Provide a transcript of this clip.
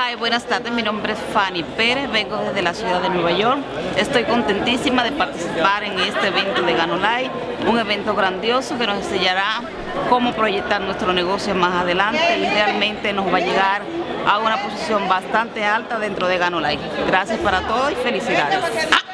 Hola, buenas tardes, mi nombre es Fanny Pérez, vengo desde la ciudad de Nueva York. Estoy contentísima de participar en este evento de Ganolay, un evento grandioso que nos enseñará cómo proyectar nuestro negocio más adelante y realmente nos va a llegar a una posición bastante alta dentro de Ganolay. Gracias para todos y felicidades.